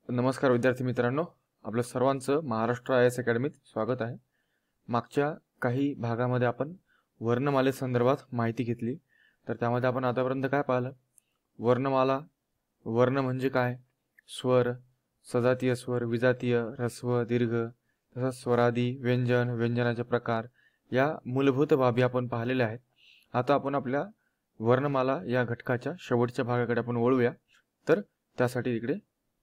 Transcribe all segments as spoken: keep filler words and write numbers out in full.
नमस्कार विद्यार्थी मित्रांनो, आपलं सर्वांचं महाराष्ट्र आय एस अकॅडमीत स्वागत आहे। मागच्या काही भागामध्ये आपण वर्णमाले संदर्भात माहिती घेतली, तर त्यामध्ये आपण आतापर्यंत काय पाहिलं? वर्णमाला, वर्ण म्हणजे काय, स्वर, सजातीय स्वर, विजातीय, ह्रस्व, दीर्घ, तसंच स्वरादी, व्यंजन, व्यंजनाचे प्रकार या मूलभूत बाबी आपण पाहिलेल्या आहेत। आता आपण आपल्या वर्णमाला या घटकाच्या शेवटच्या भागाकडे आपण वळूया। तर त्यासाठी इकडे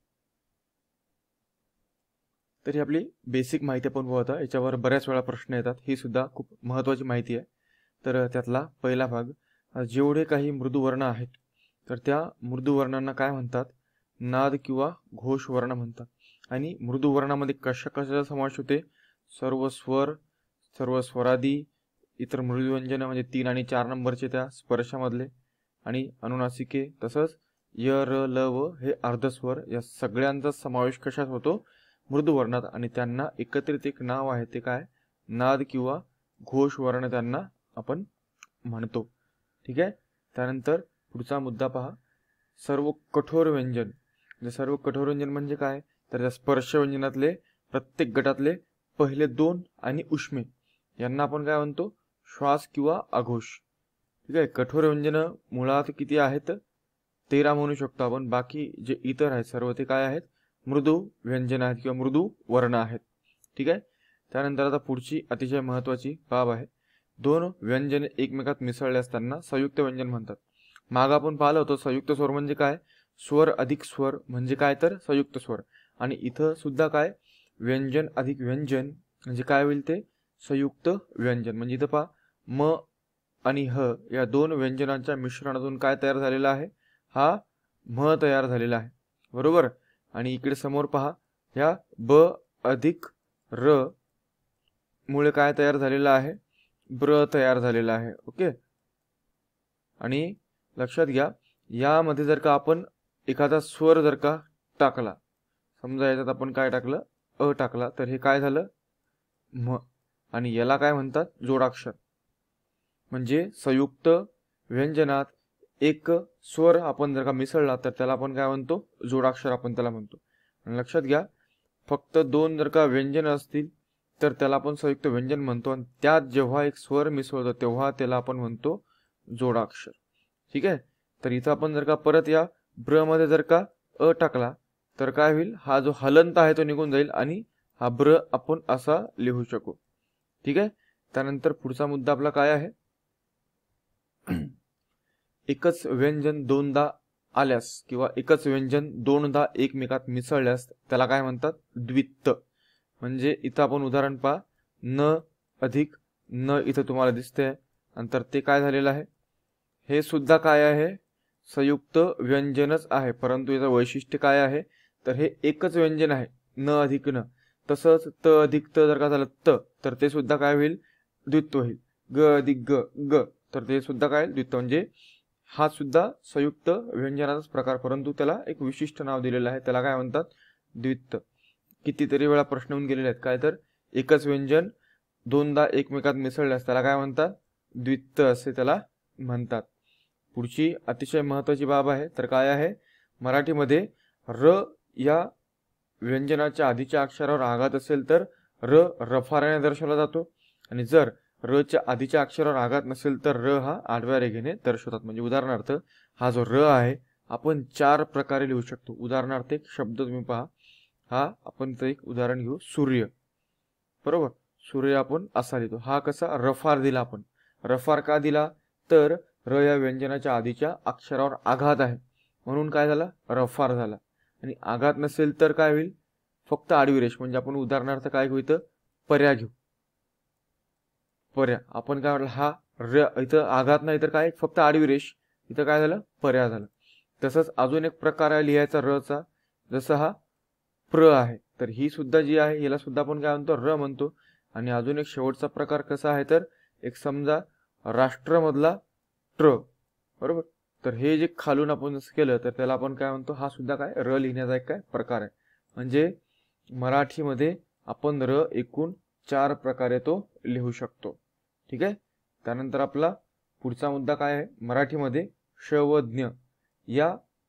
तर ही आपली बेसिक माहिती आपण बघत आहोत। याच्यावर बऱ्याच वेळा प्रश्न येतात, ही सुद्धा खूप महत्त्वाची माहिती आहे। तर त्यातला पहिला भाग, जेवढे काही मृदू वर्ण आहेत तर त्या मृदू वर्णांना काय म्हणतात? नाद किंवा घोष वर्ण म्हणतात। आणि मृदू वर्णामध्ये कशा कशाचा समावेश होते? सर्व स्वर, सर्व स्वरादी, इतर मृदू व्यंजन म्हणजे तीन आणि चार नंबरचे त्या स्पर्शामधले, आणि अनुनासिके, तसंच य, र, ल, व हे अर्धस्वर, या सगळ्यांचा समावेश कशात होतो? मृदू वर्णात। आणि त्यांना एकत्रित एक नाव आहे, ते काय? नाद किंवा घोष वर्ण त्यांना आपण म्हणतो। ठीक आहे। त्यानंतर पुढचा मुद्दा पहा, सर्व कठोर व्यंजन। जे सर्व कठोर व्यंजन म्हणजे काय? तर त्या स्पर्श व्यंजनातले प्रत्येक गटातले पहिले दोन आणि उष्मे यांना आपण काय म्हणतो? श्वास किंवा आघोष। ठीक आहे। कठोर व्यंजन मुळात किती आहेत? तेरा म्हणू शकतो आपण। बाकी जे इतर आहेत सर्व ते काय आहेत? मृदू व्यंजन आहेत किंवा मृदू वर्ण आहेत। ठीक आहे। त्यानंतर आता पुढची अतिशय महत्त्वाची बाब आहे, दोन व्यंजन एकमेकात मिसळले असताना संयुक्त व्यंजन म्हणतात। माग आपण पाहिलं होतं संयुक्त स्वर म्हणजे काय? स्वर अधिक स्वर म्हणजे काय? तर संयुक्त स्वर। आणि इथं सुद्धा काय? व्यंजन अधिक व्यंजन म्हणजे काय होईल? ते संयुक्त व्यंजन। म्हणजे इथं पहा, म आणि ह या दोन व्यंजनांच्या मिश्रणातून काय तयार झालेला आहे? हा म तयार झालेला आहे, बरोबर। आणि इकडे समोर पहा, ह्या ब अधिक र मुळे काय तयार झालेला आहे? ब्र तयार झालेला आहे। ओके। आणि लक्षात घ्या, यामध्ये जर का आपण एखादा स्वर जर का टाकला, समजा याच्यात आपण काय टाकलं? अ टाकला, तर हे काय झालं? म। आणि याला काय म्हणतात? जोडाक्षर। म्हणजे संयुक्त व्यंजनात एक स्वर आपण जर का मिसळला तर त्याला आपण काय म्हणतो? जोडाक्षर आपण त्याला म्हणतो। आणि लक्षात घ्या, फक्त दोन जर का व्यंजन असतील तर त्याला आपण संयुक्त व्यंजन म्हणतो, आणि त्यात जेव्हा एक स्वर मिसळतो तेव्हा त्याला आपण म्हणतो जोडाक्षर। ठीक आहे। तर इथं आपण जर का परत या ब्र मध्ये जर का अ टाकला तर काय होईल? हा जो हलंत आहे तो निघून जाईल आणि हा ब्र आपण असा लिहू शकू। ठीक आहे। त्यानंतर पुढचा मुद्दा आपला काय आहे? एकच व्यंजन दोनदा आल्यास किंवा एकच व्यंजन दोनदा एकमेकात मिसळल्यास त्याला काय म्हणतात? द्वित्त। म्हणजे इथं आपण उदाहरण पहा, न अधिक न इथं तुम्हाला दिसतंय, नंतर ते काय झालेलं आहे? हे सुद्धा काय आहे? संयुक्त व्यंजनच आहे, परंतु याचं वैशिष्ट्य काय आहे? तर हे एकच व्यंजन आहे, न अधिक न। तसंच त अधिक त जर का झालं त, तर ते सुद्धा काय होईल? द्वित्व होईल। ग अधिक ग ग, तर ते सुद्धा काय? द्वित्व। म्हणजे हा सुद्धा संयुक्त व्यंजनाचाच प्रकार, परंतु त्याला एक विशिष्ट नाव दिलेलं आहे, त्याला काय म्हणतात? द्वित्व। कितीतरी वेळा प्रश्न येऊन गेलेले आहेत, काय? तर एकच व्यंजन दोनदा एकमेकात मिसळल्यास त्याला काय म्हणतात? द्वित्व असे त्याला म्हणतात। पुढची अतिशय महत्त्वाची बाब आहे, तर काय आहे? मराठीमध्ये र या व्यंजनाच्या आधीच्या अक्षरावर आघात असेल तर र रफाऱ्याने दर्शवला जातो, आणि जर र च्या आधीच्या अक्षरावर आघात नसेल तर र हा आडव्या रेघेने दर्शवतात। म्हणजे उदाहरणार्थ हा जो र आहे आपण चार प्रकारे लिहू शकतो। उदाहरणार्थ एक शब्द तुम्ही पहा, हा आपण तर एक उदाहरण घेऊ, सूर्य, बरोबर। सूर्य आपण असा लिहितो, हा कसा? रफार दिला आपण। रफार का दिला? तर र या व्यंजनाच्या आधीच्या अक्षरावर आघात आहे म्हणून काय झाला? रफार झाला। आणि आघात नसेल तर काय होईल? फक्त आडवी रेष। म्हणजे आपण उदाहरणार्थ काय घेऊ? इथं पर्या घेऊ, पर्या। आपण काय म्हटलं? हा र इथं आघात नाही तर काय? फक्त आडवी रेष, इथं काय झालं? पर्या झालं। तसंच अजून एक प्रकार आहे लिहायचा र चा, जसं हा प्र आहे, तर ही सुद्धा जी आहे याला सुद्धा आपण काय म्हणतो? र म्हणतो। आणि अजून एक शेवटचा प्रकार कसा आहे? तर एक समजा राष्ट्र मधला ट्र, बरोबर। तर हे जे खालून आपण जसं केलं तर त्याला आपण काय म्हणतो? हा सुद्धा काय? र लिहिण्याचा एक काय प्रकार आहे। म्हणजे मराठीमध्ये आपण र एकूण चार प्रकारे तो लिहू शकतो। ठीक आहे। त्यानंतर आपला पुढचा मुद्दा काय आहे? मराठीमध्ये श व ज्ञ या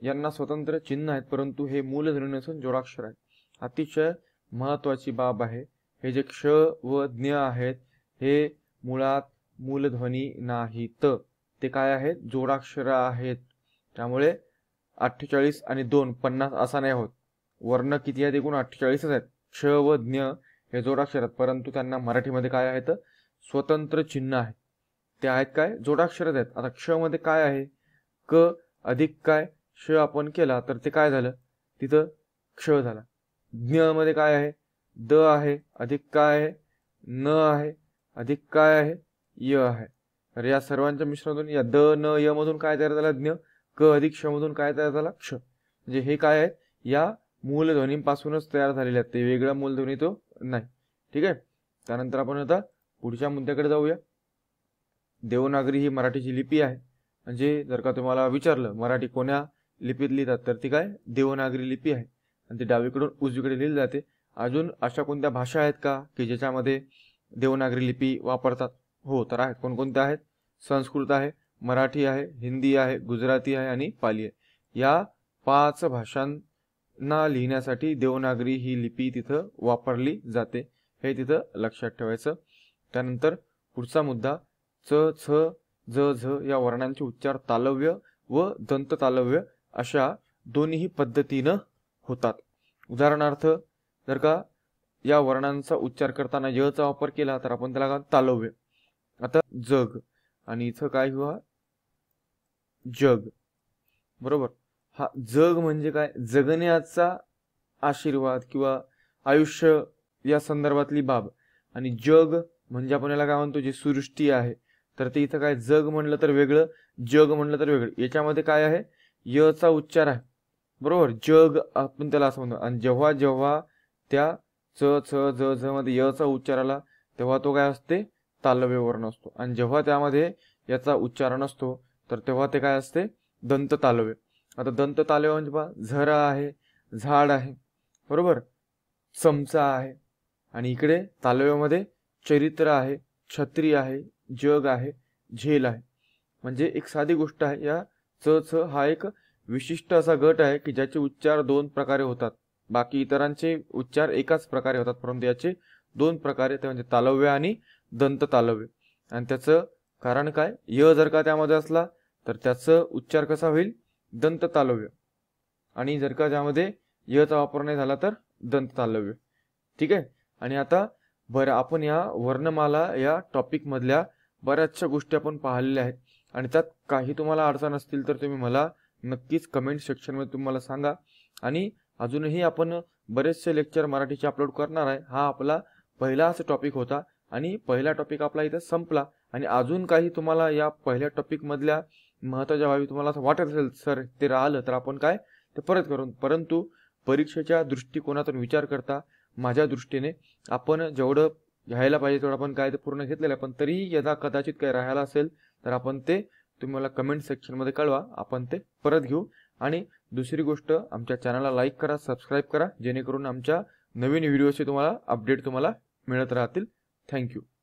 यांना स्वतंत्र चिन्ह आहेत, परंतु हे मूलध्वनी नसून जोडाक्षर आहेत. अतिशय महत्वाची बाब आहे. हे जे क्ष व ज्ञ आहेत हे मुळात मूलध्वनी नाहीत, ते काय आहेत, जोडाक्षर आहेत. त्यामुळे अठ्ठेचाळीस आणि दोन पन्नास असा नाही होत. वर्ण किती आहेत, एकूण अठ्ठेचाळीसच आहेत. क्ष व ज्ञ हे जोडाक्षर आहेत, परंतु त्यांना मराठीमध्ये काय आहेत, स्वतंत्र चिन्ह आहेत. ते आहेत काय, जोडाक्षर आहेत. आता क्ष मध्ये काय आहे, क अधिक काय श आपण केला तर ते काय झालं, तिथं क्ष झाला. ज्ञ मध्ये काय आहे, द आहे अधिक काय आहे, न आहे अधिक काय आहे, य आहे. तर या सर्वांच्या मिश्रणातून या द न य मधून काय तयार झाला, ज्ञ. क अधिक क्ष मधून काय तयार झाला, क्ष. म्हणजे हे काय आहे, या मूलध्वनीपासूनच तयार झालेले आहेत, ते वेगळा मूलध्वनी तो नाही. ठीक आहे. त्यानंतर आपण आता पुढच्या मुद्द्याकडे जाऊया. देवनागरी ही मराठीची लिपी आहे. म्हणजे जर का तुम्हाला विचारलं मराठी कोण्या लिपीत लिहितात, तर ती काय, देवनागरी लिपी आहे आणि ती डावीकडून उजवीकडे लिहिली जाते. अजून अशा कोणत्या भाषा आहेत का की ज्याच्यामध्ये देवनागरी लिपी वापरतात? हो, तर आहेत. कोणकोणत्या आहेत? संस्कृत आहे, मराठी आहे, हिंदी आहे, गुजराती आहे आणि पाली आहे. या पाच भाषांना लिहिण्यासाठी देवनागरी ही लिपी तिथं वापरली जाते, हे तिथं लक्षात ठेवायचं. त्यानंतर पुढचा मुद्दा, च छ ज झ या वर्णांचे उच्चार तालव्य व दंत तालव्य अशा दोन्ही पद्धतीनं होतात. उदाहरणार्थ जर का या वर्णांचा उच्चार करताना य चा वापर केला तर आपण त्याला तालव्य. आता जग आणि इथं काय हुआ, जग. बरोबर. हा जग म्हणजे काय, जगण्याचा आशीर्वाद किंवा आयुष्य या संदर्भातली बाब. आणि जग म्हणजे आपण याला काय म्हणतो, जी सृष्टी आहे. तर ते इथं काय, जग म्हणलं तर वेगळं, जग म्हणलं तर वेगळं. याच्यामध्ये काय आहे, य चा उच्चार आहे. बरोबर. जग आपण त्याला असं म्हणतो. आणि जेव्हा जेव्हा त्या च छ ज झ मध्ये य चा उच्चार आला तेव्हा तो काय असते, तालव्य वर्ण असतो. आणि जेव्हा त्यामध्ये याचा उच्चार नसतो तर तेव्हा ते काय असते, दंत तालव्य. आता दंत तालव्य म्हणजे पहा, झरा आहे, झाड आहे, बरोबर, चमचा आहे. आणि इकडे तालव्यामध्ये चरित्र आहे, छत्री आहे, जग आहे, झेल आहे. म्हणजे एक साधी गोष्ट आहे, या च छ हा एक विशिष्ट असा गट आहे की ज्याचे उच्चार दोन प्रकारे होतात. बाकी इतरांचे उच्चार एकाच प्रकारे होतात, परंतु याचे दोन प्रकारे, ते म्हणजे तालव्य आणि दंत तालव्य. आणि त्याचं कारण काय, य जर का त्यामध्ये असला तर त्याचं उच्चार कसा होईल, दंत तालव्य. आणि जर का त्यामध्ये य चा वापर नाही झाला तर दंत तालव्य. ठीक आहे. आणि आता बरं, आपण या वर्णमाला या टॉपिक मधल्या बऱ्याचशा गोष्टी आपण पाहिलेल्या आहेत. आणि त्यात काही तुम्हाला अडचण असतील तर तुम्ही मला नक्कीच कमेंट सेक्शन मध्ये तुम्हाला सांगा. आणि अजूनही आपण बरेचसे लेक्चर मराठीचे अपलोड करणार आहे. हा आपला पहिलाच टॉपिक होता आणि पहिला टॉपिक आपला इथे संपला. आणि अजून काही तुम्हाला या पहिल्या टॉपिक मधल्या महत्त्वाच्या बाबी तुम्हाला असं वाटत असेल सर ते राहिलं, तर आपण काय ते परत करून, परंतु परीक्षेच्या दृष्टिकोनातून विचार करता माझ्या दृष्टीने आपण जेवढं घ्यायला पाहिजे तेवढं आपण काय ते पूर्ण घेतलेलं आहे. पण तरीही यदा कदाचित काही राहायला असेल तर आपण ते तुम्ही मला कमेंट सेक्शन मध्ये कळवा, आपण ते परत घेऊ. आणि दुसरी गोष्ट, आमच्या चॅनलला लाईक करा, सबस्क्राईब करा, जेणेकरून आमच्या नवीन व्हिडिओचे तुम्हाला अपडेट तुम्हाला मिळत राहतील. थँक्यू.